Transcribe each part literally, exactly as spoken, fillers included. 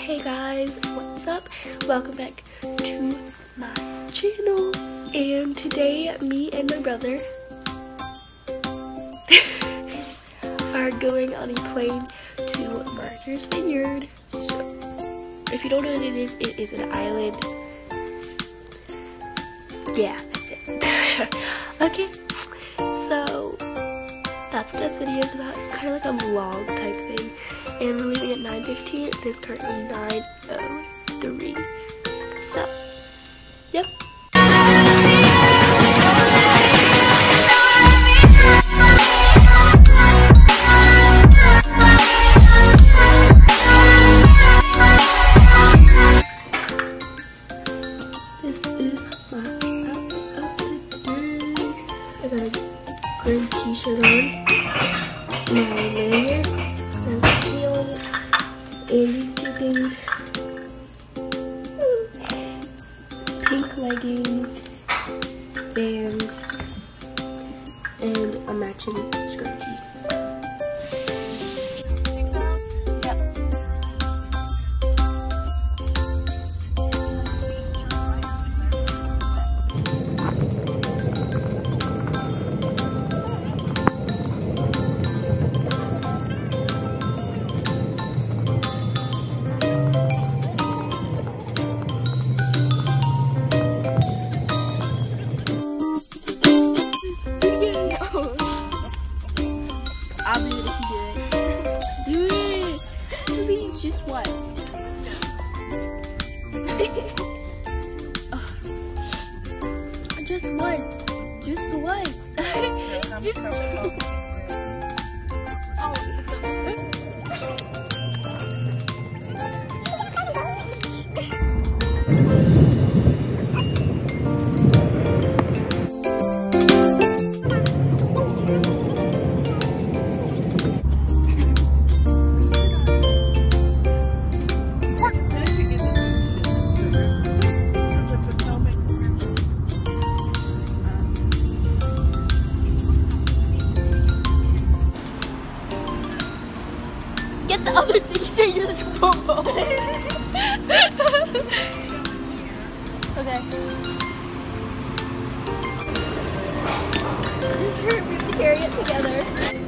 Hey guys, what's up? Welcome back to my channel. And today me and my brother are going on a plane to Martha's Vineyard. So if you don't know what it is, it is an island. Yeah, that's it. Okay, so that's what this video is about. It's kind of like a vlog type thing. And we're leaving at nine fifteen. It is currently nine oh three. So, yep. This is my outfit of the day. I got a green t-shirt on, my lanyard, and these two things, pink leggings, bands, and a matching skirt tee. I'll do it if you do it. Do it! Please, just once. Just once. Just once. Just get the other thing so you're such a bobo. Okay. We have to carry it together.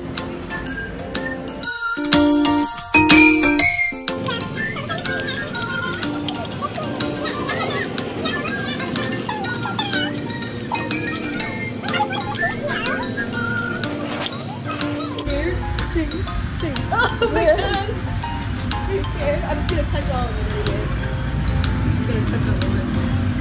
Oh my god! Are you scared? I'm just gonna touch all of it anyway. I'm just gonna touch all of it.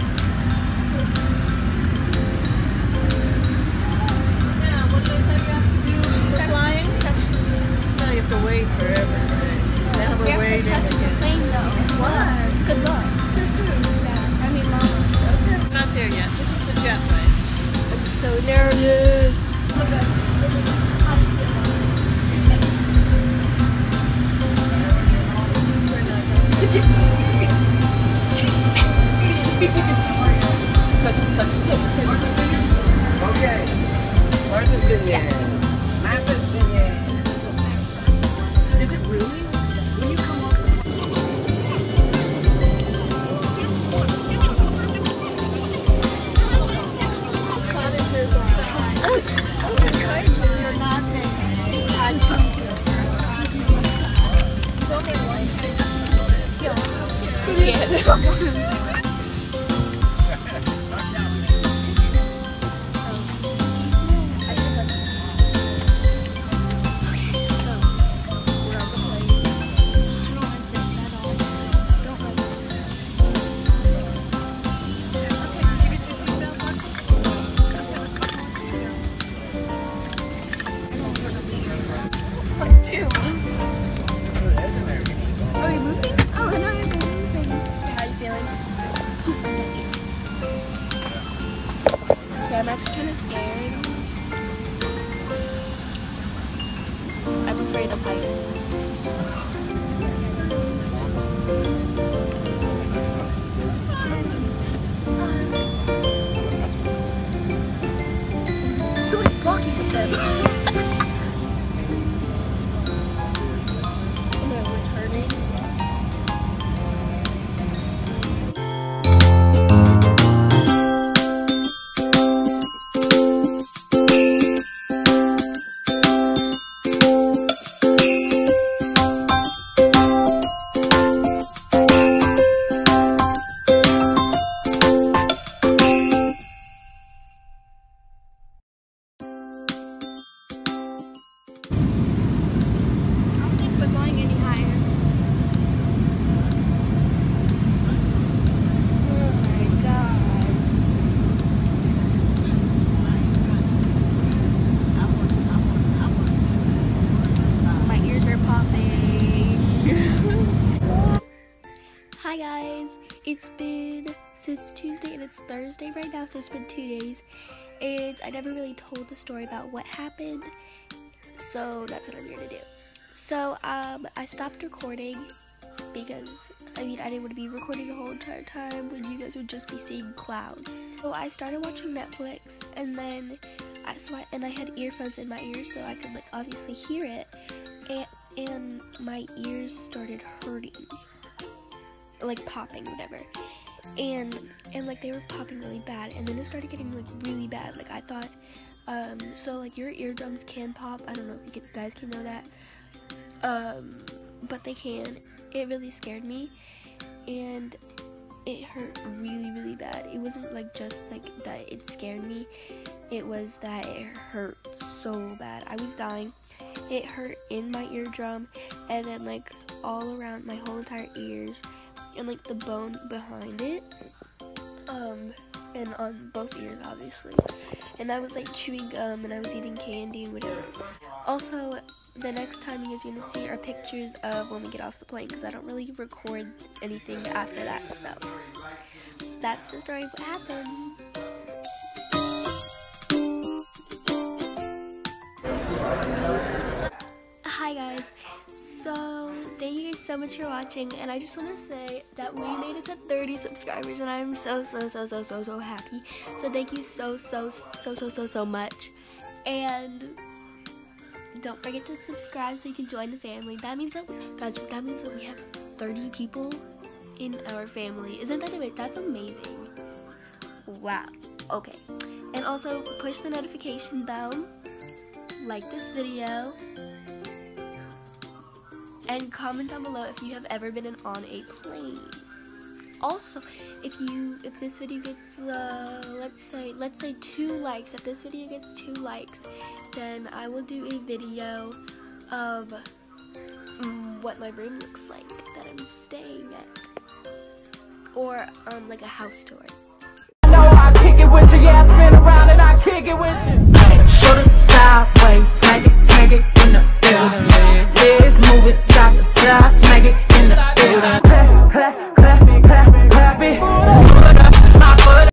Yeah, what they said you have to do for flying? Touch. No, you have to wait forever. They have You a wait have to touch the plane though. What? It's good luck. Yeah. I mean, mama. Okay. Not there yet. This is the jetway. I'm so nervous. Okay, Martha's Vineyard. Martha's Vineyard. Is it really? When you come up Yeah. Are you moving? Oh, no, you're moving. How are you feeling? Okay, I'm actually kind of scared. I'm afraid of heights. Someone's walking with them. Hi guys, it's been, so it's Tuesday and it's Thursday right now, so it's been two days, and I never really told the story about what happened, so that's what I'm here to do. So, um, I stopped recording because, I mean, I didn't want to be recording the whole entire time when you guys would just be seeing clouds. So I started watching Netflix, and then, I, so I, and I had earphones in my ears so I could, like, obviously hear it, and, and my ears started hurting. Like popping, whatever, and and like they were popping really bad, and then it started getting like really bad. Like I thought, um, so like your eardrums can pop. I don't know if you guys can know that, um, but they can. It really scared me, and it hurt really, really bad. It wasn't like just like that it scared me. It was that it hurt so bad. I was dying. It hurt in my eardrum, and then like all around my whole entire ears. And like the bone behind it, um, and on both ears obviously, and I was like chewing gum and I was eating candy and whatever. Also, the next time you guys are gonna see are pictures of when we get off the plane, because I don't really record anything after that, so that's the story of what happened. Hi guys, so thank you guys so much for watching, and I just want to say that we made it to thirty subscribers, and I'm so so so so so so happy. So thank you so so so so so so much, and don't forget to subscribe so you can join the family. That means that guys, that means that we have thirty people in our family. Isn't that amazing? That's amazing. Wow. Okay, and also push the notification bell, like this video, and comment down below if you have ever been on a plane. Also, if you if this video gets uh, let's say let's say two likes, if this video gets two likes, then I will do a video of um, what my room looks like that I'm staying at, or um like a house tour. I know I kick it with you, yeah, spin around and I kick it with you. Shoot it sideways, smack it, smack it in the building. Let's move it side to side, smack it in the building.